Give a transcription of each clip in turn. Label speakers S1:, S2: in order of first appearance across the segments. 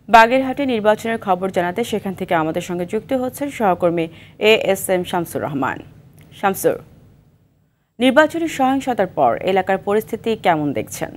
S1: বাগেরহাটে নির্বাচনের খবর জানাতে সেখান থেকে আমাদের সঙ্গে যুক্ত হচ্ছেন সহকর্মী ASM শামসুর রহমান। শামসুর, নির্বাচনী সহিংসতার পর এলাকার পরিস্থিতি কেমন দেখছেন?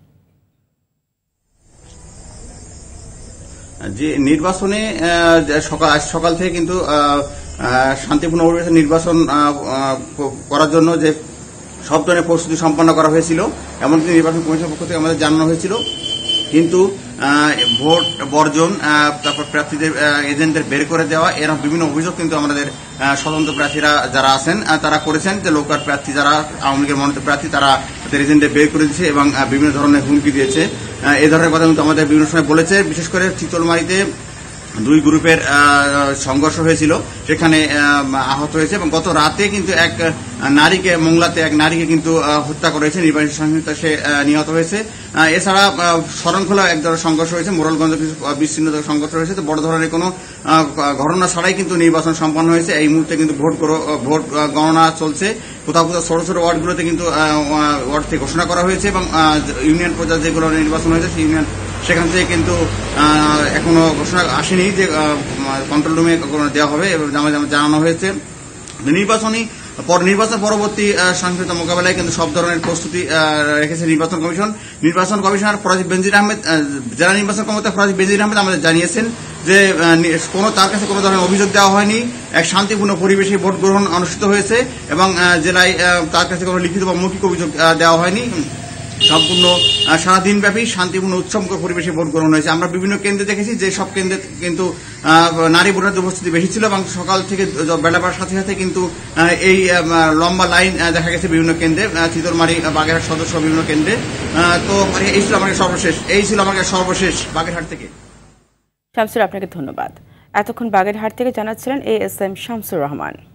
S2: যে নির্বাচনে সকাল থেকে কিন্তু শান্তিপূর্ণ পরিবেশে নির্বাচন করার জন্য যে সব ধরনের প্রস্তুতি সম্পন্ন করা হয়েছিল, এমনকি নির্বাচন কমিশনের পক্ষ থেকে আমাদের জানানো হয়েছিল। কিন্তু ভোট বর্জন, তারপর প্রার্থীদের এজেন্টদের বের করে দেওয়া, এরকম বিভিন্ন অভিযোগ কিন্তু আমাদের স্বতন্ত্র প্রার্থীরা যারা আছেন তারা করেছেন যে লোকাল প্রার্থী যারা আওয়ামী লীগের মনোনীত প্রার্থী তারা তাদের এজেন্টদের বের করে দিয়েছে এবং বিভিন্ন ধরনের হুমকি দিয়েছে। এই ধরনের কথা কিন্তু আমাদের বিভিন্ন সময় বলেছে। বিশেষ করে চিতলমারীতে দুই গ্রুপের সংঘর্ষ হয়েছিল, সেখানে আহত হয়েছে এবং গত রাতে কিন্তু এক নারীকে, মোংলাতে এক নারীকে কিন্তু হত্যা করা হয়েছে, নির্বাচনী সহিংসতা সে নিহত হয়েছে। এছাড়া শরণখোলা এক ধরনের সংঘর্ষ হয়েছে, মোড়লগঞ্জে কিছু বিচ্ছিন্ন সংঘর্ষ হয়েছে। তো বড় ধরনের কোনো ঘটনা ছাড়াই কিন্তু নির্বাচন সম্পন্ন হয়েছে। এই মুহূর্তে কিন্তু ভোট গণনা চলছে। কোথাও কোথাও ছোট ছোট ওয়ার্ডগুলোতে কিন্তু ওয়ার্ড থেকে ঘোষণা করা হয়েছে এবং ইউনিয়ন পর্যায়ে যেগুলো নির্বাচন হয়েছে সেই ইউনিয়ন সেখান থেকে কিন্তু এখনো ঘোষণা আসেনি যে কন্ট্রোল রুমে দেওয়া হবে এবং জানানো হয়েছে। নির্বাচন পরবর্তী সহিংসতা মোকাবেলায় কিন্তু সব ধরনের প্রস্তুতি রেখেছে নির্বাচন কমিশন। নির্বাচন কমিশনার ফরাজি বেনজির আহমেদ, জেলা নির্বাচন কর্মকর্তা ফরাজি বেনজির আহমেদ আমাদের জানিয়েছেন যে তার কাছে কোনো ধরনের অভিযোগ দেওয়া হয়নি। এক শান্তিপূর্ণ পরিবেশে ভোট গ্রহণ অনুষ্ঠিত হয়েছে এবং জেলায় তার কাছে কোনো লিখিত বা মৌখিক অভিযোগ দেওয়া হয়নি। সম্পূর্ণ সারাদিনব্যাপী শান্তিপূর্ণ উৎসবমুখর পরিবেশে ভোট গ্রহণ হয়েছে। আমরা বিভিন্ন কেন্দ্রে দেখেছি যে সব কেন্দ্রে কিন্তু নারী ভোটারদের উপস্থিতি বেশি ছিল এবং সকাল থেকে বেলা বাড়ার সাথে সাথে কিন্তু এই লম্বা লাইন দেখা গেছে বিভিন্ন কেন্দ্রে, চিতলমারী, বাগেরহাট সদস্য বিভিন্ন কেন্দ্রে। তো এই ছিল আমাকে সর্বশেষ বাগেরহাট থেকে।
S1: শামসুর, আপনাকে ধন্যবাদ। এতক্ষণ বাগেরহাট থেকে জানাচ্ছিলেন ASM শামসুর রহমান।